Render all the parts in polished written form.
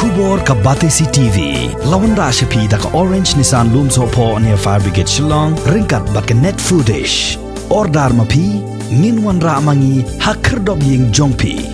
Tubor ka Batesi TV. Lawan Rashapi da ka Orange Nissan Lumso po near Fire Brigade Shillong. Ringkat bat ka net footage. Ordar mapi. Nginwan ra amangi hakerdob ying jongpi.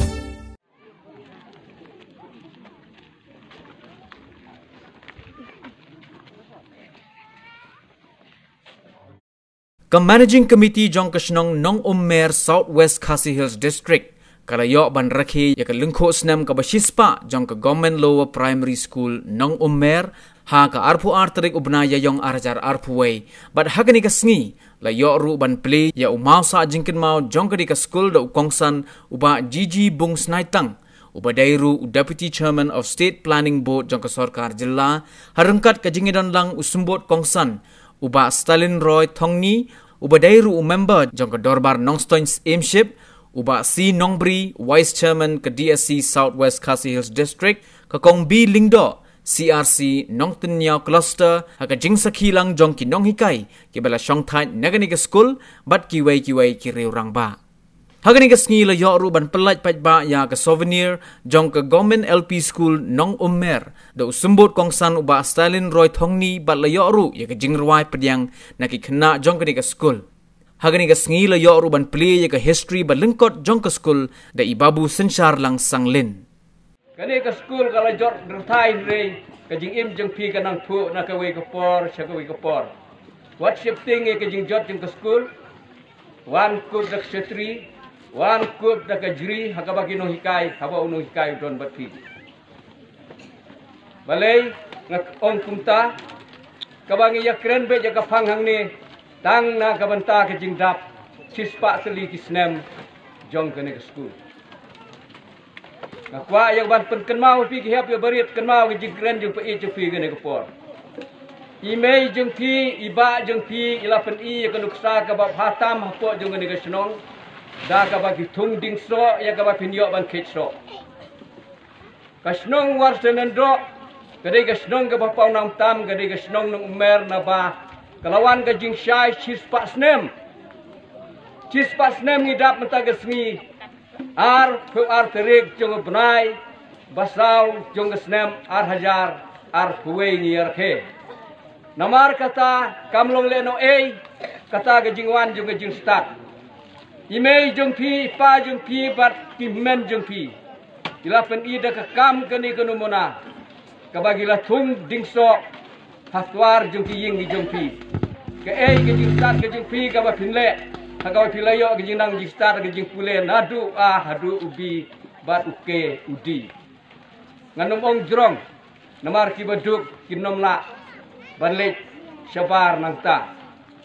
Managing Committee Jong Kashnong Nong Ummer Southwest Khasi Hills District Kalayo ban rakhi ya ka lungkho snam ka bashispa jong ka Government Lower Primary School Nong Ummer ha ka arpu artrik ubnaya yong arjar arpuway but hagani ka sngi la yo ru ban play ya umau sa jingkin mau jong ka di ka school da ukongsan uba Gigi Bung Snaitang uba dairu Deputy Chairman of State Planning Board jong ka Sarkar Jilla harengkat ka jingidon lang usumbot kongsan uba Stalin Roy Thongni uba dairu member jong ka Dorbar Nongstoins Aimship uba C Nongbri Vice Chairman ka DSC Southwest Khasi Hills District ka Kong B Lingdo CRC Nongtanyao Cluster haka jingsaki lang jong ki nong hikai ki bala shongthai nagani ka school bat ki wei ki reurang ba hagani ka sngi la yo ru ban pelaj paj ba ya ka souvenir jong ka Government LP School Nong Ummer da usumbot kongsan uba Stalin Roy Thongni bat la yo ru ya ka jingrwai pedyang naki khna jong ka school hagani ka sngi la yo ru ban play ya ka history ba lingkot jong ka school da ibabu sensyar lang sanglin kani ka school kala jot derthai re ka jing im jong pi kanang phu na ka wei ka por sha ka wei ka por what shifting ka jing jot jong ka school one kut dak shetri one kut dak jri haka bagi no hikai haba uno hikai don batpi balai ngak ong kumta ka bangi ya kren be jaga phang hang ni tang na ka banta ka jing dap chispa seli ki snem jong kani ka school Kwa yang ban pen kenmau pi ki hap ya barit kenmau ki jingkren jeng pi jeng pi gane kapor. Imei jeng pi iba jeng pi ila pen I ya kanuksa ka ba hatam hapo jeng gane ka snong da ka ba ki thung ding so ya ka ba pinyo ban khet so. Ka snong war senendo kadai ka snong ka ba pau nam tam kadai ka snong nang umer na ba kalawan ka jing shai chispa snem. Chispa snem ni dap mata ka sngi ar terik jong benai basau jong snem ar hajar ar kuwei ni arke namar kata kamlong leno kata ke jingwan jong jing start imei jong pi pa jong pi bat ki men jong pi ila pen ida ka kam kani kanu mona ka bagila thung dingso hatwar jong ki ying jong pi ke ke jing start ke jing pi ka ba pinle Hagawa pilayo ke jing nang jing star ke jing pule nadu hadu ubi bat uke udi. Nganum ong jrong namar ki baduk kinom la banlek syabar nang ta.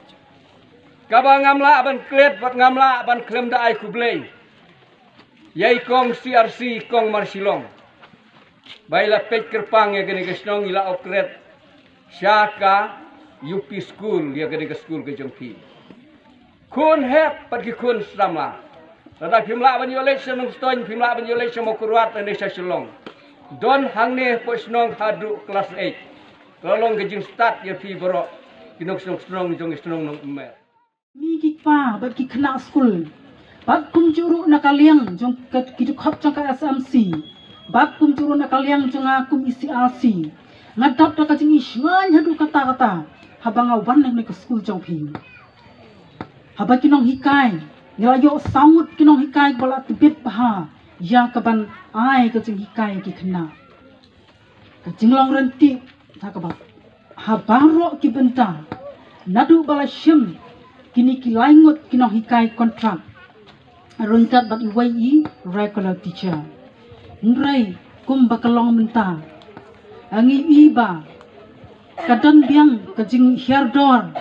Kaba ngamla ban klet bat ngamla ban klem da ai kublei. Yai kong CRC kong marsilong. Baila pet kerpang ya gene gesnong ila okret. Syaka UP school ya gene ke school ke jongpi. Kun hep pergi kun selama. Tetapi pimla ban election nung stoin pimla ban election mau kuruat dan desa Shillong. Don hang ne posnong hadu kelas 8. Tolong gejing start ya pi boro kinok snong jong snong nung mer. Mi kipa bat ki kena school. Bat kum juru nakaliang jong kidu khap jong ka SMC. Bat kum juru nakaliang jong akum ICRC. Ngadap da ka jing isngan hadu kata-kata. Habang awan nang ke school jong pi. Haba kinong hikai, nilayo saut kinong hikai bala tibit baha, ya kaban ai kecing hikai ki kena. Kecing long renti, takaba. Habaro ki benta, nadu bala shim, kini ki laingut kinong hikai kontrak. Runtat bat iwai regular teacher. Nrai kum bakalong benta, angi iba, kadan biang kecing hiardor.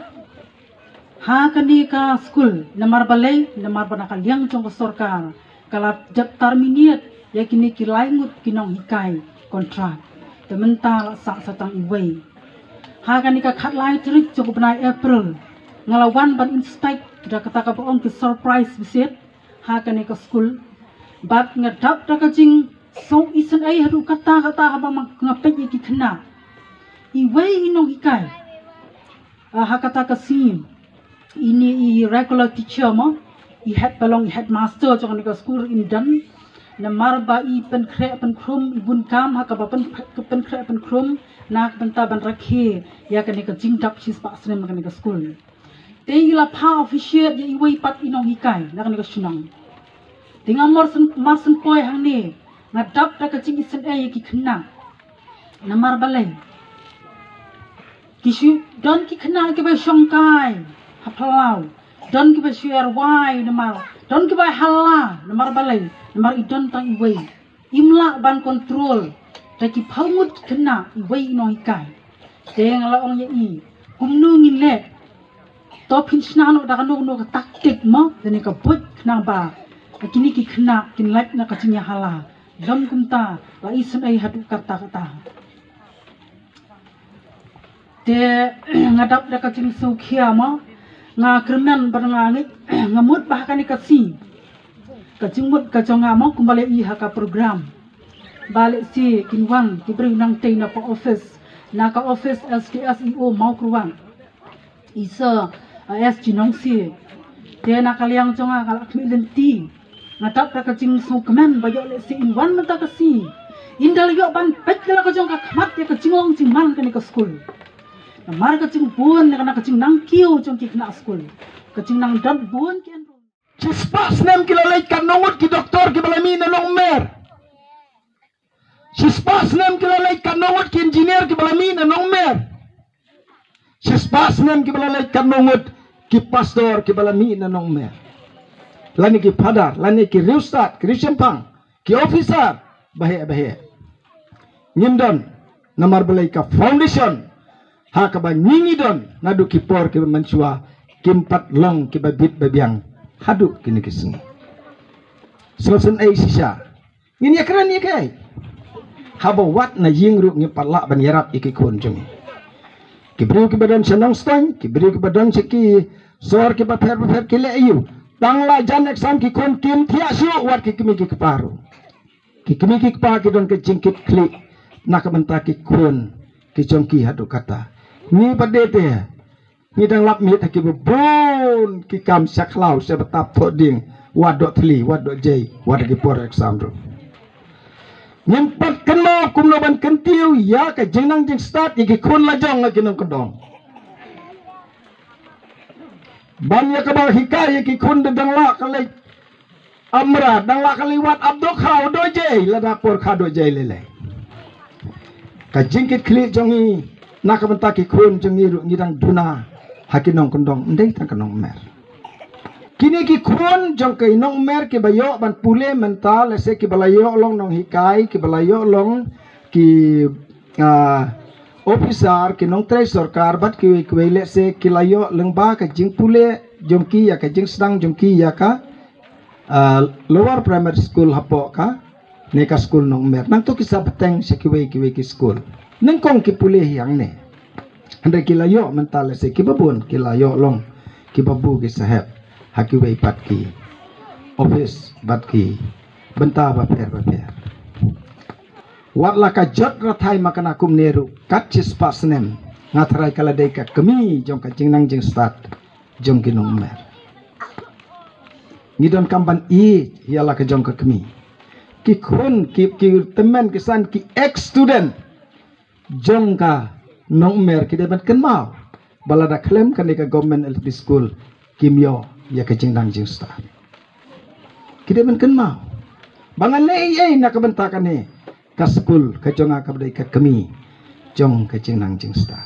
Ha kani ka school namar balai namar banakal yang jong Sarkar kala jat terminate ya kini kilaingut kinong hikai kontrak temental sak satang iwei ha kani ka khat lai trik jong benai April ngalawan ban inspect da kata ka boong ki surprise visit ha kani ka school bat ngadap da ka jing so isen ai hadu kata haba ngapet ki kena iwei inong hikai ha kata ka sim ini regular teacher mo headmaster jong ni school in dan namar ba I pen krum ibun kam ha ka ba pen krum nak benta ban rakhe ya kan ka jing tap sis pa snem kan ka school te ila pa official ya iwei pat inong hikai nak ka sunang tinga marsen poi hang ne ngadap ta ka jing isen ki khna namar balai kishu don ki khna ke ba shongkai haplau don ki ba share wai namar don ki ba halla namar balai namar idon tang iwei imla ban control taki phaumut khna iwei no hikai teng la ong ye I kumnu ngin le to phin sna no da no ka taktik mo dene ka bot khna ba kini ki khna kin lak na ka chinya hala dam kumta la isen ai hadu kata te ngadap da ka chin su khia mo nga krimen barnga ngamut bahkan ka si ka chingmut ka chonga mo kumbale I ha ka program balik si kinwan kibri nang tay na pa office naka office SDSEO mau kruwan isa SG nong si te nakaliang chonga kalak milenti ngatap ka kaching so kemen bayo le si inwan mata ka si indal yo ban pet la ka chonga khamat ya ka chingong chingman ka ni ka school namar ka ching buon na ka ching nang kiu chong ki na school ka ching nang dot buon ki Sispas nem kilalay kanungot ki doktor ki balami na nong mer. Sispas nem kilalay kanungot ki engineer ki balami na nong mer. Sispas nem ki balalay kanungot ki pastor ki balami na nong mer. Lani ki padar, lani ki riustat, ki rishempang, ki officer, bahe. Ngindon namar balay ka foundation. Ha ka ba nyingidon nadu ki por ki mansua kimpat long ki babit babiang. Haduk kini kiseng. Selesai sisa. Ini keren ya kai. Haba wat na yingru ni palak ban yarap iki kun jeng. Kibri ke badan senang stang, kibri ke badan seki sor ke baper kile ayu. Tangla jan exam ki kun kim tia su wat ki kimi ki keparu. Ki kimi ki kepa ki don ke jingkit klik nak benta ki kun ki jongki haduk kata. Ni padete ni dang lap mit ki bebon ki kam saklau se betap thoding wadok tli wadok jay wadok ki por exam ro nyempat kenal kumno ban kentiu ya ka jenang jeng start ki kun lajong ki nong kedong ban ya ka ba hikai ki kun dang la kalai amra dang la kaliwat abdok khau do jay la dapur khado jay lele ka jingkit kli jongi nak benta ki kun jongi ru ngidang duna hakinong kondong ndai ta kanong mer kini ki kun jong kai nong mer ke bayo ban pule mental se ki balayo long nong hikai ki balayo long ki officer ki nong treasure kar bat ki wele se ki layo lengba ka jing pule jongki ya ka jing sedang jongki ya ka lower primary school hapo ka neka school nong mer nang to ki sabteng se ki ki school neng kong ki pule yang ne Anda kilayo mental se kibabun kilayo long kibabu ki sahab hakiwei pat ki office bat ki benta baper watla ka jot rathai makana kum neru katchis pasnem ngatrai kala dei ka kemi jong ka jingnang jing start jong kinong mer ngidon kamban I yala ka jong ka kemi ki khun ki temen kisan ki ex student jong ka nong mer kita dapat kenal balada klaim kan ka government LP school kimyo ya ka jingdang jing sta kita dapat kenal bangan lei nak bentakan ni ka school ka jonga ka badai ka kami jong ka jingdang jing sta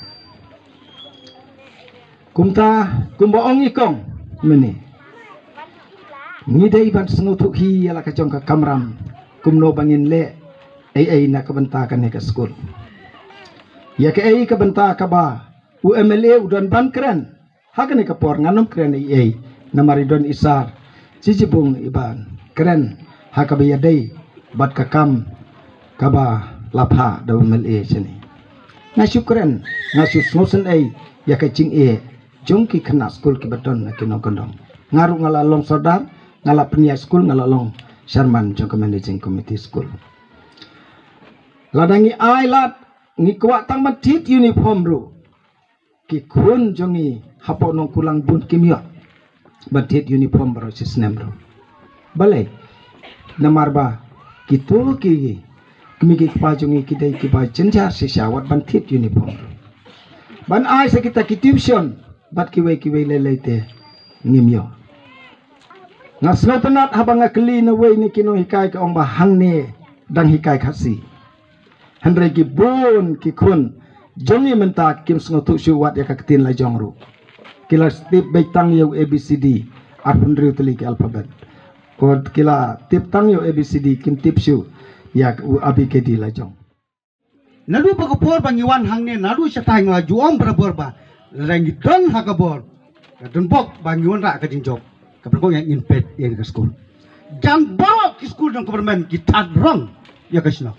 kumbaong ikong meni ni dai ban sengutuk hi ala ka jong ka kamram kumno bangin le ai nak bentakan ni ka school ya ke ai ka benta ka ba UMLA udon ban keren hakane ka por nganom keren ai namari don isar cicibung iban keren hakabiya dai bat ka kam ka ba lapha da UMLA sini na syukran na susnosen ai ya ka cing jongki kena school ki baton na kinong kondong ngaru ngalalong sodar ngala penia school ngalalong Sharman jong managing committee school ladangi ai lat ngi kwak tang matit uniform ru ki kun jongi hapo nong kulang bun kimyo matit uniform bro sisnem ru balai namarba Gitu ki kami ki pajungi kita ki pa cenjar sisawat ban tit uniform. Ban ai sa kita ki tuition bat ki we lele te ngimyo. Ngasno tenat habang ngakli na we ni kino hikai ka ong bahang ne dang hikai khasi. Handre ki bon ki kun jongi mentak kim sngotu syuwat ya kaketin la jongru. Kila step baitang yo ABCD arpun riu teli ki alfabet. Kod kila tip tang yo ABCD kim tip syu ya ABCD la jong. Nadu pagapor bangiwan hangne nadu syatay nga juong berabor ba rangi don hakabor don bok bangiwan ra ka jinjob kapag yang impet yang ke school jan bawa ke school dong government kita rong ya kasno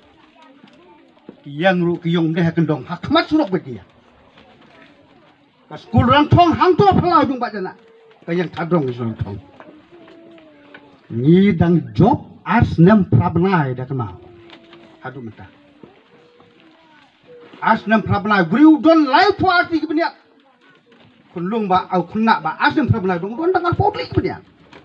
yang ru ki yong deh kendong hakmat surok bagi ya ka school rang thong hang to phalau jung ba jana ka yang thadrong ki surong thong ni dang job as nem prabnai da kama adu mata asnam prabnai griu don lai puati ki benya kun lung ba au kun nak ba asnam prabnai don tangal potli ki benya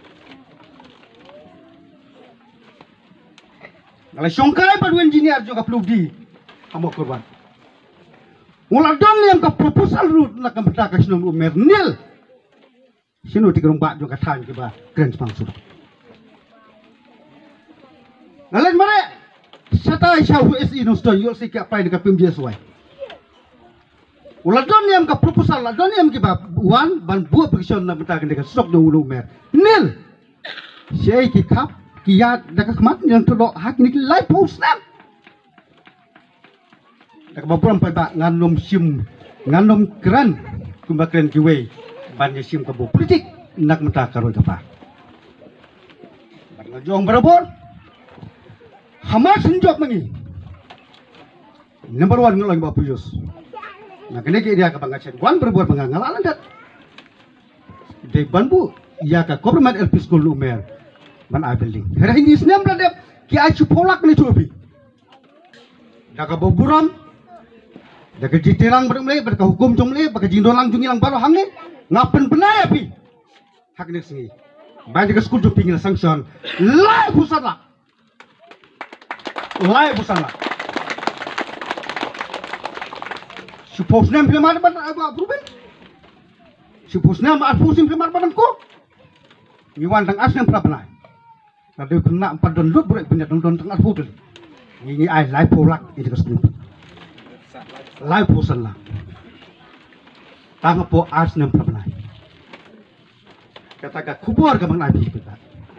ngala songkai ba engineer juga perlu di amo korban wala don yang ka proposal route na kam ta ka sino umer nil sino tikrong ba juga tan ki ba grand sponsor ngalen mare Sata isya USI no sto yo sik apa ini ka PMJS wai. Uladon yang ka proposal ladon yang ki ba wan ban buat perkison na benta ka sok do ulu mer. Nil. Sei ki kap ki ya da ka kmat yang to hak ni live post nam. Da ka bapuram pa ba nganom sim nganom kran kumba kran ki we ban sim ka bo politik nak menta karo ka pa. Ban ngajong berabor. Hamas senjok mengi. Number 1 ngelang bapu Yus. Nah kene dia ka bangachen wan berbuat penganggalan dat. De banbu ya ka government LP school umer. Man I building. Hera ini senam radep ki acu polak ni tubi. Da ka boburam. Da ka jiterang bermle ber ka hukum jomle ba ka jindolang jungilang baro hangne ngapen benaya pi. Hak ni singi. Ban ka school joping sanction. Lai pusatla. Lai busana. Suppose nem plemar ban approve. Suppose nem approve plemar ban ko. Ni wan tang asnem prabna. Tadi kena 4 don lut burek punya don tang approve. Ni ai lai polak itu ke school. Lai pusana. Tang po asnem prabna. Kata ka kubur ka bang nabi kita.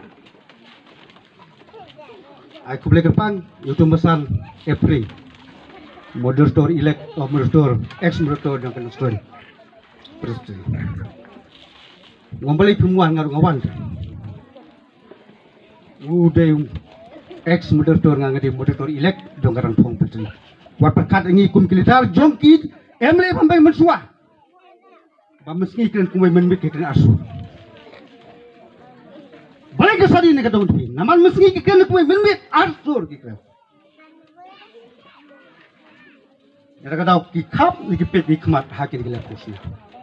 Aku boleh kepang YouTube pesan April moderator elect atau moderator ex moderator yang kena story terus ngombali pemuan ngawan udah ex moderator ngangadi moderator elect donggaran pong betul wat perkat ini kum kilitar jongkid emle pambai mensuah bameski kren kumai menmik kren asu balik ke sari ni kata untuk ini. Namun meski kita nak main minit arsur kita. Kita kata kikap ni kipet ni kemat haki ni kita kusnya.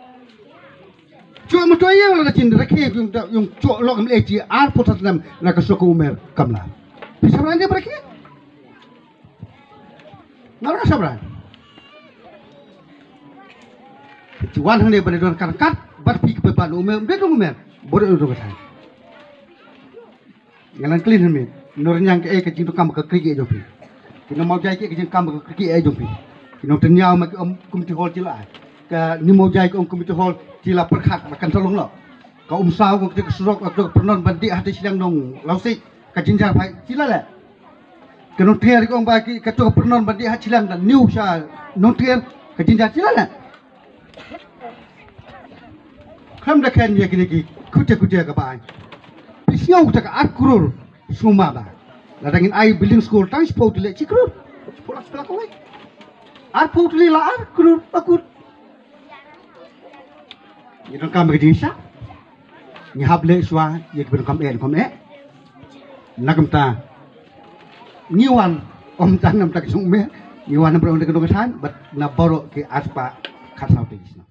Cuma mutu aja orang kecil rekeh yung cok log meleji arpot satam nak kesok umer kamla. Bisa berani mereka? Nggak rasa berani. Cuan hanya berdua karkat berpi kepepan umer bedung umer boleh duduk sana. Ngalan clean hemi nor nyang ke jing to kam ka kriki jompi kino mau jai ke jing kam ka kriki jompi kino tenyau ma om committee hall chila ka ni mau jai om committee hall chila perkhat makan tolong lo ka saw ko ke surok ak pernon bandi hati sidang dong lausi ka jinjar pai chila la kino tiar ko ba ki ka to pernon bandi hati sidang dan new sha non tiar ka jinjar chila la kam da kan ye ki kutia ka ba Siau tak akurur semua bah. Ladangin ai building school tang sport le cikrur. Pola sekolah kau. Arput le la akurur akur. Ni dong kam begini sah. Ni hable swa ye kebun kam Nakam ta. Ni wan om tanam tak sume. Ni wan berong dekat dokesan. But na boro ke aspa khasau te.